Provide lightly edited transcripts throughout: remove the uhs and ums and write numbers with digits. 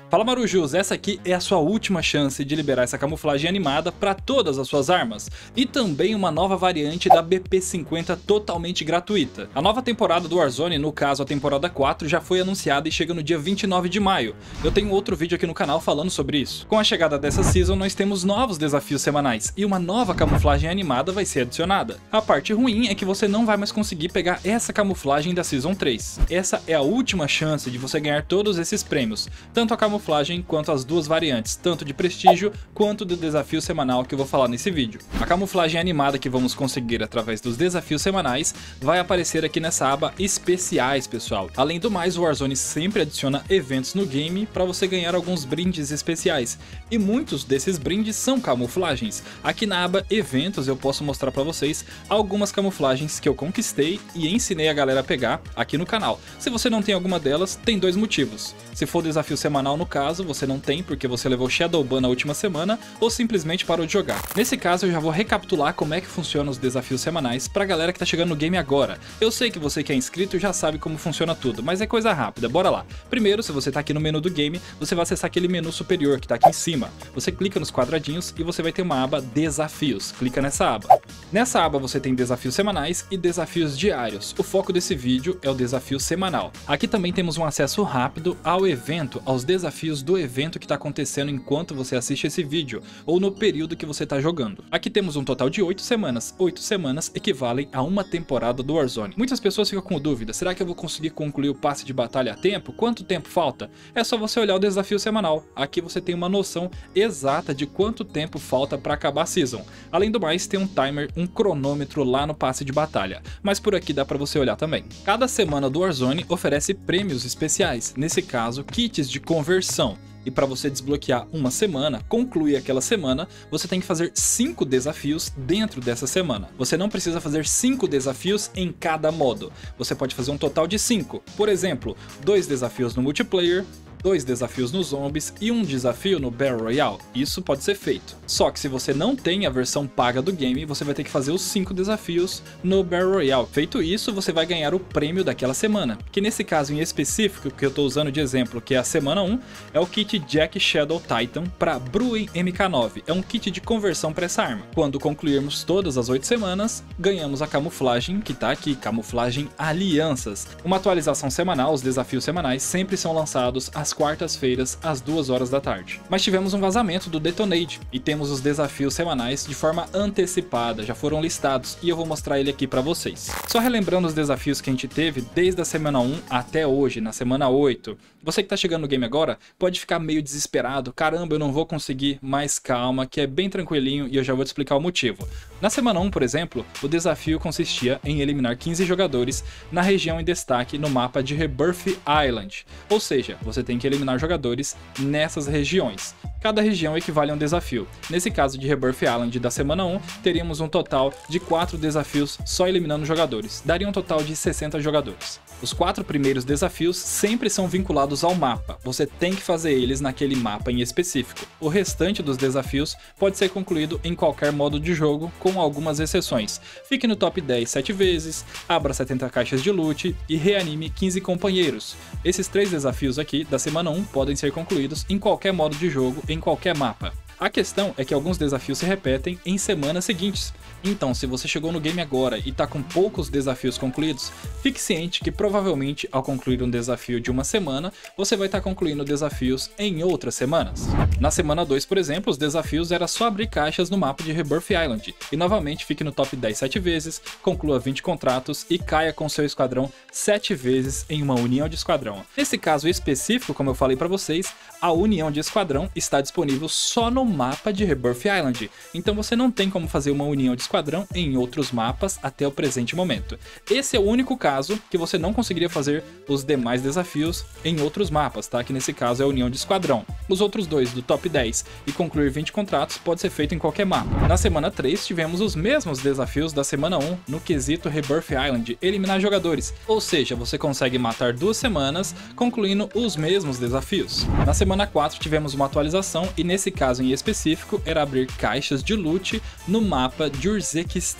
Fala Marujus, essa aqui é a sua última chance de liberar essa camuflagem animada para todas as suas armas, e também uma nova variante da BP50 totalmente gratuita. A nova temporada do Warzone, no caso a temporada 4, já foi anunciada e chega no dia 29 de maio. Eu tenho outro vídeo aqui no canal falando sobre isso. Com a chegada dessa season nós temos novos desafios semanais, e uma nova camuflagem animada vai ser adicionada. A parte ruim é que você não vai mais conseguir pegar essa camuflagem da Season 3. Essa é a última chance de você ganhar todos esses prêmios, tanto a camuflagem quanto as duas variantes, tanto de prestígio quanto do desafio semanal que eu vou falar nesse vídeo. A camuflagem animada que vamos conseguir através dos desafios semanais vai aparecer aqui nessa aba especiais, pessoal. Além do mais, o Warzone sempre adiciona eventos no game para você ganhar alguns brindes especiais, e muitos desses brindes são camuflagens. Aqui na aba eventos eu posso mostrar para vocês algumas camuflagens que eu conquistei e ensinei a galera a pegar aqui no canal. Se você não tem alguma delas, tem dois motivos. Se for desafio semanal, no caso, você não tem porque você levou Shadowban na última semana ou simplesmente parou de jogar. Nesse caso, eu já vou recapitular como é que funcionam os desafios semanais pra galera que tá chegando no game agora. Eu sei que você que é inscrito já sabe como funciona tudo, mas é coisa rápida, bora lá. Primeiro, se você tá aqui no menu do game, você vai acessar aquele menu superior que tá aqui em cima. Você clica nos quadradinhos e você vai ter uma aba Desafios. Clica nessa aba. Nessa aba você tem desafios semanais e desafios diários. O foco desse vídeo é o desafio semanal. Aqui também temos um acesso rápido ao evento, aos desafios do evento que está acontecendo enquanto você assiste esse vídeo, ou no período que você está jogando. Aqui temos um total de 8 semanas. 8 semanas equivalem a uma temporada do Warzone. Muitas pessoas ficam com dúvida, será que eu vou conseguir concluir o passe de batalha a tempo? Quanto tempo falta? É só você olhar o desafio semanal. Aqui você tem uma noção exata de quanto tempo falta para acabar a season. Além do mais, tem um timer, um cronômetro lá no passe de batalha, mas por aqui dá para você olhar também. Cada semana do Warzone oferece prêmios especiais, nesse caso kits de conversão. E para você desbloquear uma semana, concluir aquela semana, você tem que fazer 5 desafios dentro dessa semana. Você não precisa fazer 5 desafios em cada modo. Você pode fazer um total de 5. Por exemplo, 2 desafios no multiplayer, 2 desafios nos zombies e um desafio no Battle Royale. Isso pode ser feito. Só que se você não tem a versão paga do game, você vai ter que fazer os 5 desafios no Battle Royale. Feito isso, você vai ganhar o prêmio daquela semana, que nesse caso em específico, que eu estou usando de exemplo, que é a semana 1, é o kit Jack Shadow Titan para Bruen MK9. É um kit de conversão para essa arma. Quando concluirmos todas as 8 semanas, ganhamos a camuflagem que está aqui, camuflagem Alianças. Uma atualização semanal, os desafios semanais sempre são lançados às quartas-feiras, às 2 horas da tarde. Mas tivemos um vazamento do Detonate e temos os desafios semanais de forma antecipada, já foram listados e eu vou mostrar ele aqui para vocês. Só relembrando os desafios que a gente teve desde a semana 1 até hoje, na semana 8. Você que tá chegando no game agora pode ficar meio desesperado, caramba, eu não vou conseguir, mas calma, que é bem tranquilinho e eu já vou te explicar o motivo. Na semana 1, por exemplo, o desafio consistia em eliminar 15 jogadores na região em destaque no mapa de Rebirth Island, ou seja, você tem que eliminar jogadores nessas regiões. Cada região equivale a um desafio. Nesse caso de Rebirth Island da semana 1, teríamos um total de 4 desafios só eliminando jogadores. Daria um total de 60 jogadores. Os 4 primeiros desafios sempre são vinculados ao mapa. Você tem que fazer eles naquele mapa em específico. O restante dos desafios pode ser concluído em qualquer modo de jogo, com algumas exceções. Fique no top 10 7 vezes, abra 70 caixas de loot e reanime 15 companheiros. Esses 3 desafios aqui da semana 1 podem ser concluídos em qualquer modo de jogo, em qualquer mapa. A questão é que alguns desafios se repetem em semanas seguintes. Então, se você chegou no game agora e tá com poucos desafios concluídos, fique ciente que provavelmente ao concluir um desafio de uma semana, você vai estar concluindo desafios em outras semanas. Na semana 2, por exemplo, os desafios era só abrir caixas no mapa de Rebirth Island. E novamente fique no top 10 7 vezes, conclua 20 contratos e caia com seu esquadrão 7 vezes em uma união de esquadrão. Nesse caso específico, como eu falei para vocês, a união de esquadrão está disponível só no mapa de Rebirth Island, então você não tem como fazer uma união de esquadrão em outros mapas até o presente momento. Esse é o único caso que você não conseguiria fazer os demais desafios em outros mapas, tá? Que nesse caso é a união de esquadrão. Os outros 2 do top 10 e concluir 20 contratos pode ser feito em qualquer mapa. Na semana 3 tivemos os mesmos desafios da semana 1 no quesito Rebirth Island, eliminar jogadores, ou seja, você consegue matar 2 semanas concluindo os mesmos desafios. Na semana 4 tivemos uma atualização e nesse caso em específico era abrir caixas de loot no mapa de Urzequistão.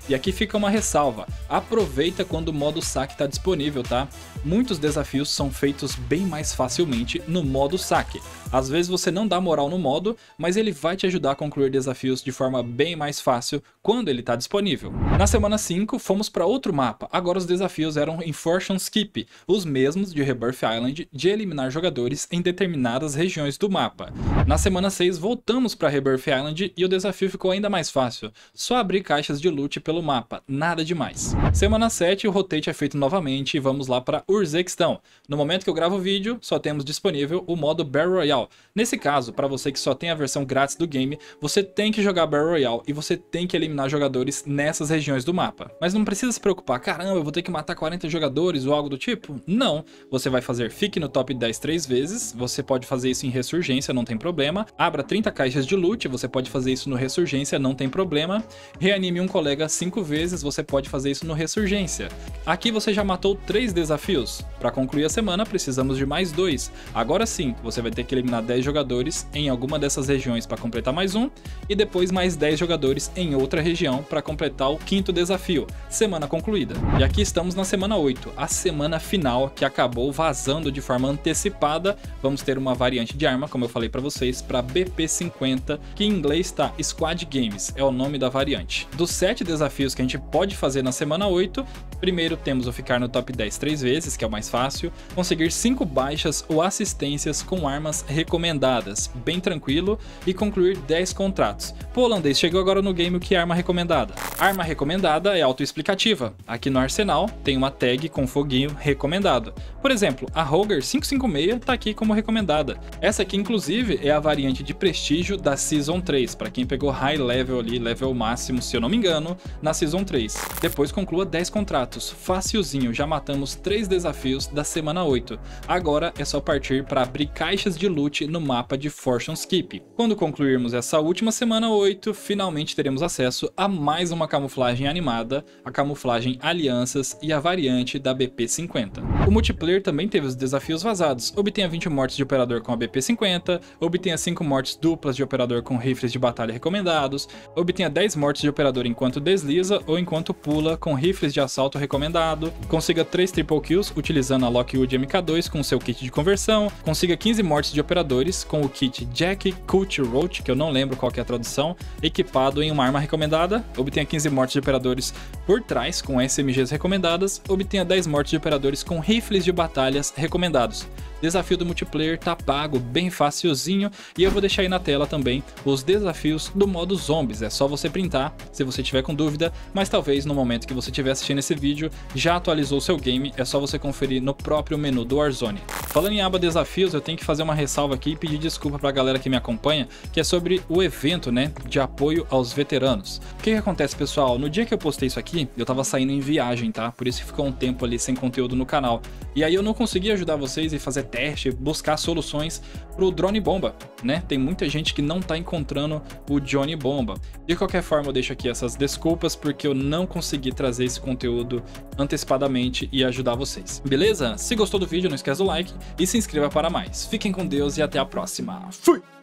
E aqui fica uma ressalva, aproveita quando o modo saque está disponível, tá? Muitos desafios são feitos bem mais facilmente no modo saque. Às vezes você não dá moral no modo, mas ele vai te ajudar a concluir desafios de forma bem mais fácil quando ele está disponível. Na semana 5, fomos para outro mapa, agora os desafios eram em Fortune's Keep, os mesmos de Rebirth Island, de eliminar jogadores em determinadas regiões do mapa. Na semana 6, voltamos para Rebirth Island e o desafio ficou ainda mais fácil, só abrir caixas de loot pelo mapa, nada demais. Semana 7, o rotate é feito novamente e vamos lá para Urzequistão. No momento que eu gravo o vídeo, só temos disponível o modo Battle Royale. Nesse caso, para você que só tem a versão grátis do game, você tem que jogar Battle Royale e você tem que eliminar jogadores nessas regiões do mapa. Mas não precisa se preocupar, caramba, eu vou ter que matar 40 jogadores ou algo do tipo? Não, você vai fazer fique no top 10 3 vezes, você pode fazer isso em Ressurgência, não tem problema. Abra 30 caixas de loot, você pode fazer isso no Ressurgência, não tem problema. Reanime um colega 5 vezes, você pode fazer isso no Ressurgência. Aqui você já matou 3 desafios. Para concluir a semana, precisamos de mais 2. Agora sim, você vai ter que eliminar 10 jogadores em alguma dessas regiões para completar mais um, e depois mais 10 jogadores em outra região para completar o 5º desafio. Semana concluída. E aqui estamos na semana 8, a semana final que acabou vazando de forma antecipada. Vamos ter uma variante de arma, como eu falei para vocês, para BP50, que em inglês está Squad Games, é o nome da variante. Dos 7 desafios que a gente pode fazer na semana 8, primeiro temos o ficar no top 10 3 vezes, que é o mais fácil, conseguir 5 baixas ou assistências com armas recomendadas, bem tranquilo, e concluir 10 contratos. Pô, holandês, chegou agora no game o que é arma recomendada. Arma recomendada é autoexplicativa. Aqui no arsenal tem uma tag com foguinho recomendado. Por exemplo, a Roger 556 tá aqui como recomendada. Essa aqui inclusive é a variante de prestígio da Season 3, para quem pegou high level ali, level máximo, se eu não me engano, na Season 3. Depois conclua 10 contratos, facilzinho, já matamos 3 desafios da semana 8. Agora é só partir para abrir caixas de loot no mapa de Fortune's Keep. Quando concluirmos essa última semana 8, finalmente teremos acesso a mais uma camuflagem animada, a camuflagem Alianças e a variante da BP50. O multiplayer também teve os desafios vazados, obtenha 20 mortes de operador com a BP50, obtenha 5 mortes duplas de operador com rifles de batalha recomendados, obtenha 10 mortes de operador enquanto desliza ou enquanto pula com rifles de assalto recomendado, consiga 3 triple kills utilizando a Lockwood MK2 com seu kit de conversão, consiga 15 mortes de operadores com o kit Jack Cult Roach, que eu não lembro qual que é a tradução, equipado em uma arma recomendada, obtenha 15 mortes de operadores por trás com SMGs recomendadas, obtenha 10 mortes de operadores com rifles de batalhas recomendados. Desafio do multiplayer tá pago, bem facilzinho, e eu vou deixar aí na tela também os desafios do modo zombies, é só você printar se você tiver com dúvida, mas talvez no momento que você estiver assistindo esse vídeo já atualizou o seu game, é só você conferir no próprio menu do Warzone. Falando em aba desafios, eu tenho que fazer uma ressalva aqui e pedir desculpa pra galera que me acompanha, que é sobre o evento, né, de apoio aos veteranos. O que acontece, pessoal? No dia que eu postei isso aqui, eu tava saindo em viagem, tá? Por isso que ficou um tempo ali sem conteúdo no canal. E aí eu não consegui ajudar vocês e fazer teste, buscar soluções pro drone bomba, né? Tem muita gente que não tá encontrando o Johnny Bomba. De qualquer forma, eu deixo aqui essas desculpas porque eu não consegui trazer esse conteúdo antecipadamente e ajudar vocês. Beleza? Se gostou do vídeo, não esquece do like e se inscreva para mais. Fiquem com Deus e até a próxima. Fui!